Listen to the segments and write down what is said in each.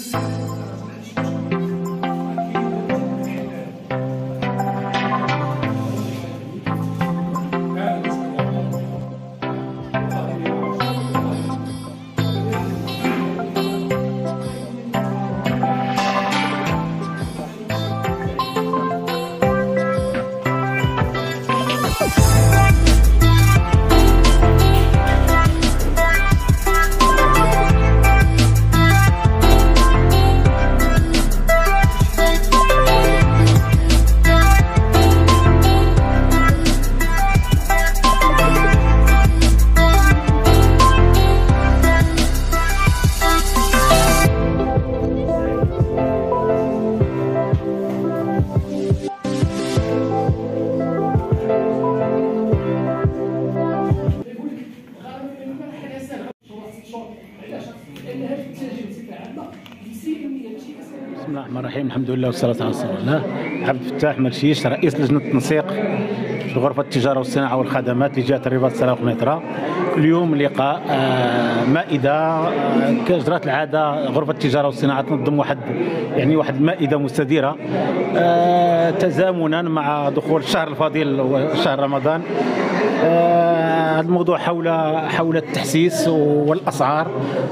بسم الله الرحمن الرحيم. الحمد لله والصلاة على رسول الله. عبد الفتاح مرشيش، رئيس لجنة التنسيق في غرفة التجارة والصناعة والخدمات لجهة الرباط السراويق نيطرا. اليوم لقاء مائدة كجرت العادة. غرفة التجارة والصناعة تنظم واحد مائدة مستديرة تزامنا مع دخول الشهر الفضيل وشهر رمضان. هذا الموضوع حول التحسيس والاسعار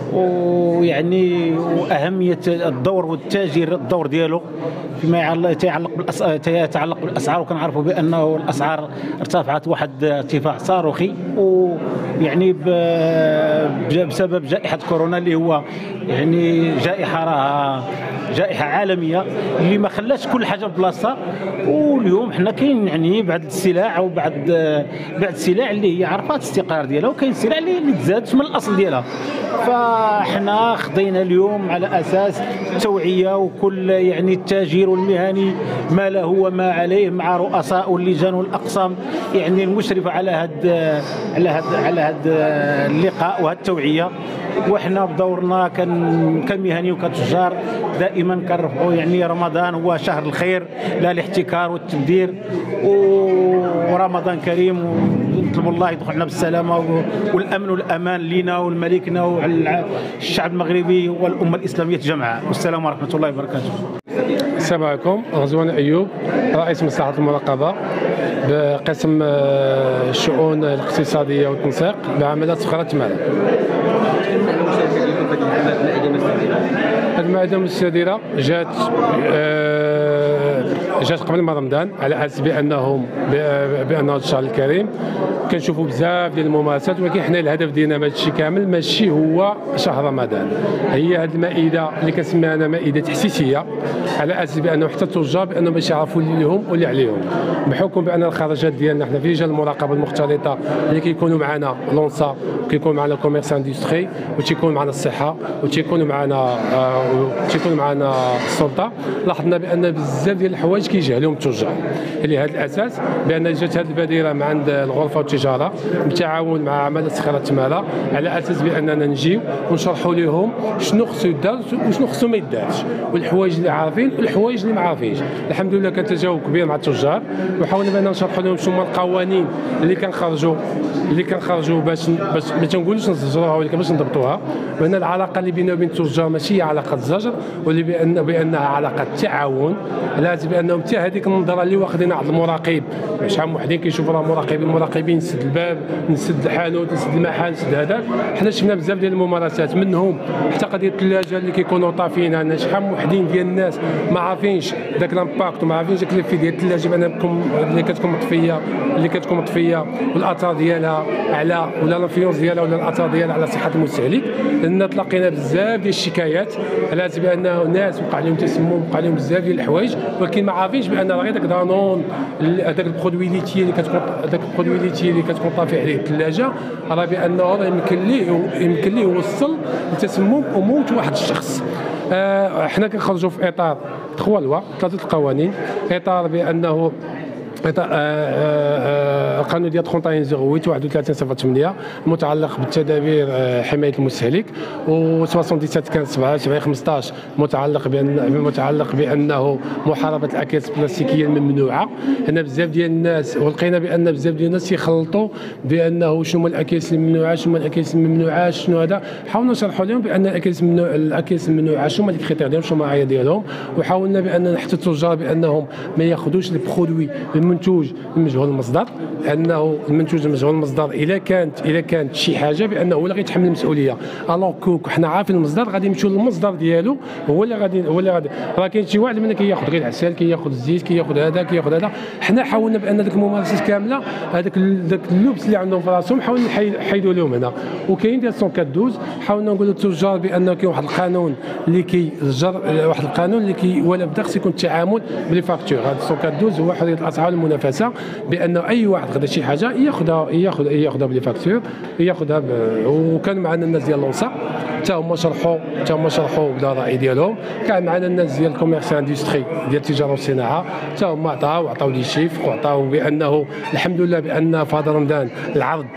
واهميه الدور والتاجير الدور ديالو فيما يتعلق بالاسعار. وكنعرفوا بانه الاسعار ارتفعت واحد ارتفاع صاروخي، ويعني بسبب جائحه كورونا اللي هو جائحه عالميه اللي ما خلاتش كل حاجه بلاصتها. واليوم حنا كاين بعض السلع وبعض السلع اللي هي عرفات الاستقرار ديالها، وكاين السلع اللي تزادت من الاصل ديالها. فاحنا خضينا اليوم على اساس التوعيه وكل التاجير والمهني ما له وما عليه مع رؤساء اللجان والاقسام المشرفه على هذا اللقاء وهذه التوعيه. وحنا بدورنا كمهني وكتجار دائما كنرفعوا رمضان هو شهر الخير لا الاحتكار والتبذير، ورمضان كريم، ونطلب الله يدخلنا بالسلامه والامن والامان لنا ولملكنا والشعب المغربي والامه الاسلاميه جمعاء. والسلام ورحمه الله وبركاته. السلام عليكم. غزوان ايوب، رئيس مصلحه المراقبه بقسم الشؤون الاقتصاديه والتنسيق بعمليات صخره المال. المائدة المستديرة جات قبل ما رمضان على اساس بانه الشهر الكريم كنشوفوا بزاف ديال الممارسات، ولكن حنا الهدف ديالنا من هذا الشيء كامل ماشي هو شهر رمضان. هي هذه المائده اللي كنسميها انا مائده تحسيسيه، على اساس بانه حتى التجار بانهم باش يعرفوا اللي لهم واللي عليهم، بحكم بان الخرجات ديالنا حنا في لجان المراقبه المختلطه اللي كيكونوا معنا لونسا، وكيكون معنا كوميرس اندستري، وتيكون معنا الصحه، وتيكون معنا السلطه. لاحظنا بان بزاف ديال الحوايج كيجهلهم التجار. لهذا الاساس بان جات هذه البادره من عند الغرفه والتجاره بالتعاون مع عماله صخيره التماله، على اساس باننا نجيو ونشرحوا لهم شنو خصو يدار وشنو خصو ما يدارش، والحوايج اللي عارفين والحوايج اللي ما عارفينش. الحمد لله كان تجاوب كبير مع التجار، وحاولنا بان نشرحوا لهم شنو هما القوانين اللي كنخرجوا باش ما تنقولوش نزجروها، ولكن باش نضبطوها. بان العلاقه اللي بيننا وبين التجار ماشي هي علاقه زجر، واللي بانها علاقه تعاون. لازم بانهم حتى هذيك النظره اللي واخدينها عند المراقب، شحال من وحدين كيشوفوا راه المراقبين نسد الباب، نسد الحانوت، نسد المحل، نسد هذا. حنا شفنا بزاف ديال الممارسات منهم حتى قضيه الثلاجه اللي كيكونوا طافينها. شحال من وحدين ديال الناس ما عارفينش ذاك الامباكت وما عارفينش داك الفي ديال الثلاجه بانكم اللي كتكون مطفيه والاثار ديالها على ولا الانفلونس ديالها ولا الاثار ديالها على صحه المستهلك. لان تلقينا بزاف ديال الشكايات على اساس بانه الناس وقع لهم تسمم، وقع لهم بزاف ديال الحوايج، ولكن ما عارفينش بان غير داك دانون هذاك البرودوي ليتي اللي كتكون طافي عليه الثلاجه، راه بانه يمكن ليه يوصل لتسمم وموت واحد الشخص. حنا كنخرجوا في اطار 3 لوا 3 القوانين، اطار بانه القانون ديال 3108 متعلق بالتدابير حمايه المستهلك، و 77 متعلق بانه محاربه الاكياس البلاستيكيه الممنوعه. هنا بزاف ديال الناس ولقينا بان بزاف ديال الناس يخلطوا بانه شنو هما الاكياس الممنوعه، شنو هما الاكياس الممنوعه، شنو هذا. حاولنا نشرحوا لهم بان الاكياس الممنوعه شنو هما لي كريتير ديالهم، شنو المعايير ديالهم، وحاولنا بان نحث التجار بانهم ما ياخذوش البرودوي المنتوج المجهول المصدر، انه المنتوج المجهول المصدر اذا كانت شي حاجه بانه هو اللي غيتحمل المسؤوليه. الوغ حنا عارفين المصدر، غادي نمشيو للمصدر ديالو، هو اللي غادي راه كاين شي واحد منا كياخذ غير العسل، كياخذ الزيت، كياخذ هذا. حنا حاولنا بان ديك الممارسات كامله، هذاك اللبس اللي عندهم في راسهم حاولنا نحيدوا لهم هنا. وكاين ديال 112 حاولنا نقولوا للتجار بان كاين واحد القانون اللي كيجر، واحد القانون اللي ولا بدا خص يكون التعامل بلي فاكتور. هذا 112 هو حريه الاسعار والمنافسه، بان اي واحد غدا شي حاجه ياخذها بلي فاكتور، ياخذها وكان معنا الناس ديال لونسا حتى هما شرحوا بدا الراي ديالهم. كان معنا الناس ديال الكوميرس اندستري ديال التجاره والصناعه حتى هما عطاو لي شيف، وعطاو بانه الحمد لله بان في هذا رمضان العرض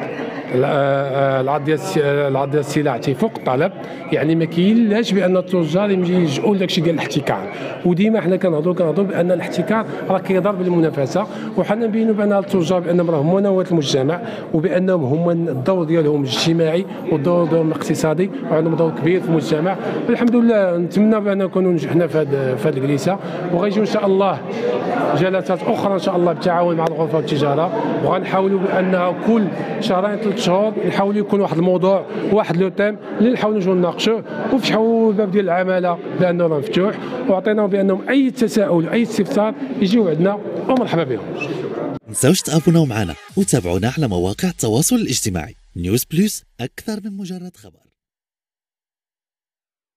ديال السلع تيفوق الطلب. يعني ما كاينلاش بان التجار يلجؤوا لداكشي ديال الاحتكار، وديما حنا كنهضروا بان الاحتكار راه كيضر بالمنافسه، وحنا نبينوا بان التجار بانهم راهم منواه المجتمع، وبانهم هما الدور ديالهم الاجتماعي والدور ديالهم الاقتصادي، وعندهم دور كبير في المجتمع. الحمد لله نتمنى بان نكونوا نجحنا في هذه الجلسه، وغيجيو ان شاء الله جلسات اخرى ان شاء الله بالتعاون مع الغرفه والتجاره، وغنحاولوا بان كل شهرين 3 شهور نحاولوا يكون واحد الموضوع، واحد لو تيم اللي نحاولوا نجيو نناقشوه، وفتحوا الباب ديال العماله بانه راه مفتوح، وعطيناهم بانهم اي تساؤل اي استفسار يجيو عندنا ومرحبا بهم. ما تنساوش تابوناو معنا وتابعونا على مواقع التواصل الاجتماعي. نيوز بلس، اكثر من مجرد خبر.